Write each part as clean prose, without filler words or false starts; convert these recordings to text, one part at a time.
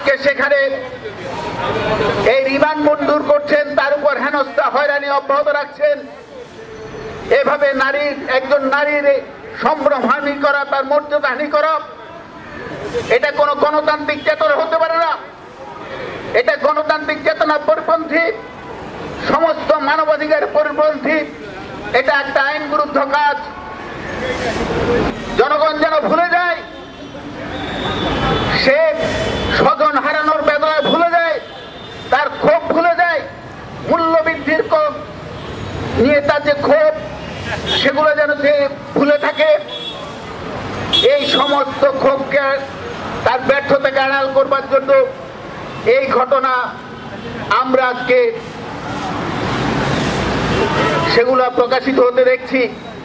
আজকে সেখানে এই রিমান্ড মঞ্জুর করছেন, তার উপর হেনস্থা হয়রানি অব্যাহত রাখছেন। এভাবে একজন নারীর সম্ভ্রমহানি করা, তার মর্যাদাহানি করা, এটা কোনো গণতান্ত্রিক চেতনা হতে পারে না। এটা গণতান্ত্রিক চেতনা পরিপন্থী, সমস্ত মানবাধিকার পরিপন্থী। এটা একটা আইন বিরুদ্ধ কাজ। জনগণ যেন ভুলে যায়, সে স্বজন হারানোর বেদনায় ভুলে যায়, তার ক্ষোভ ভুলে যায়, মূল্যবৃদ্ধির নিয়ে তার যে ক্ষোভ, সেগুলো যেন সে ভুলে থাকে। এই সমস্ত ক্ষোভকে, তার ব্যর্থতাকে আড়াল করবার জন্য এই ঘটনা আমরা আজকে সেগুলো প্রকাশিত হতে দেখছি।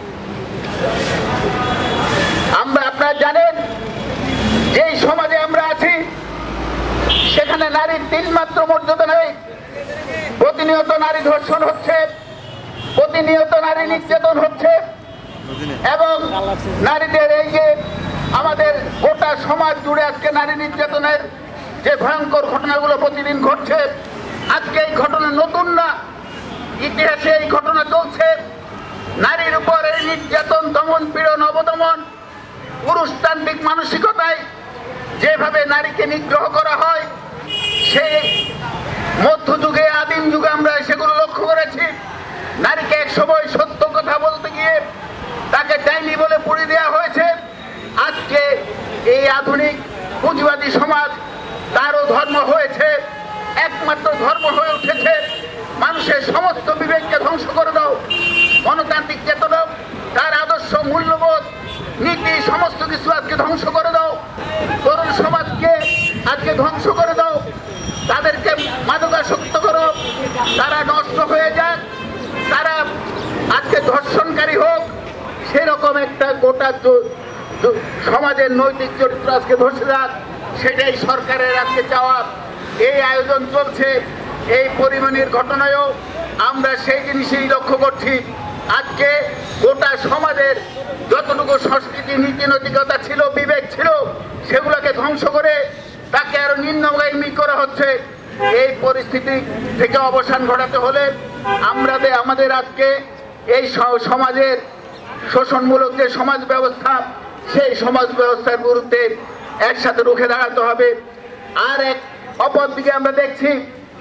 আপনারা জানেন, যেই সমাজে আমরা আছি সেখানে নারীর তিলমাত্র মর্যাদা নেই। প্রতিনিয়ত নারী ধর্ষণ হচ্ছে, প্রতিনিয়ত নারী নির্যাতন হচ্ছে, এবং নারীদের এই যে আমাদের গোটা সমাজ জুড়ে আজকে নারী নির্যাতনের যে ভয়ঙ্কর ঘটনাগুলো প্রতিদিন ঘটছে, আজকে এই ঘটনা নতুন না, ইতিহাসে এই ঘটনা চলছে। নারীর উপর এই নির্যাতন, দমন, পীড়ন, অবদমন, পুরুষতান্ত্রিক মানসিকতায় যেভাবে নারীকে নিগ্রহ করা হয়, সেই মধ্যযুগে, আদিম যুগে আমরা সেগুলো লক্ষ্য করেছি। নারীকে এক সময় সত্য কথা বলতে গিয়ে তাকে ডাইনি বলে পুড়িয়ে দেওয়া হয়েছে। আজকে এই আধুনিক পুঁজিবাদী সমাজ, তারও ধর্ম হয়েছে, একমাত্র ধর্ম হয়ে উঠেছে মানুষের সমস্ত বিবেককে ধ্বংস করে দাও। গণতান্ত্রিক চেতনা, তার আদর্শ, মূল্যবোধ, নীতি, সমস্ত কিছু আজকে ধ্বংস করে দাও। তরুণ সমাজকে আজকে ধ্বংস করে দাও। তাদেরকে মাদকাসক্ত করো, তারা নষ্ট হয়ে যাক, তারা আজকে ধর্ষণকারী হোক। সেরকম একটা গোটা সমাজের নৈতিক চরিত্র আজকে ধসে যাক, সেটাই সরকারের আজকে চাওয়া। এই আয়োজন চলছে, এই পরিমাণের ঘটনায়ও আমরা সেই জিনিসই লক্ষ্য করছি। আজকে গোটা সমাজের যতটুকু সংস্কৃতি, নীতি নৈতিকতা ছিল, বিবেক ছিল, সেগুলোকে ধ্বংস করে তাকে আরো নিম্নগামী করা হচ্ছে। এই পরিস্থিতি থেকে অবসান ঘটাতে হলে আমাদের আজকে এই সমাজের শোষণমূলক যে সমাজ ব্যবস্থা, সেই সমাজ ব্যবস্থার বিরুদ্ধে একসাথে রুখে দাঁড়াতে হবে। আর এক অপর দিকে আমরা দেখছি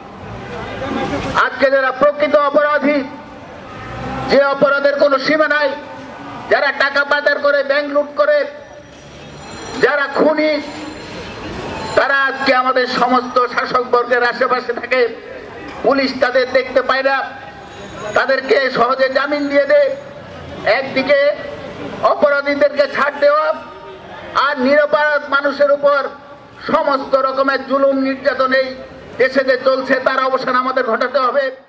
আজকে যারা প্রকৃত অপরাধী, যে অপরাধের কোনো সীমা নাই, যারা টাকা পাচার করে, ব্যাংক লুট করে, যারা খুনি, তারা আজকে আমাদের সমস্ত শাসক বর্গের আশেপাশে থাকে। পুলিশ তাদের দেখতে পায় না, তাদেরকে সহজে জামিন দিয়ে দেয়। একদিকে অপরাধীদেরকে ছাড় দেওয়া, আর নিরপরাধ মানুষের উপর সমস্ত রকমের জুলুম, নির্যাতন এই দেশে যে চলছে, তার অবসান আমাদের ঘটাতে হবে।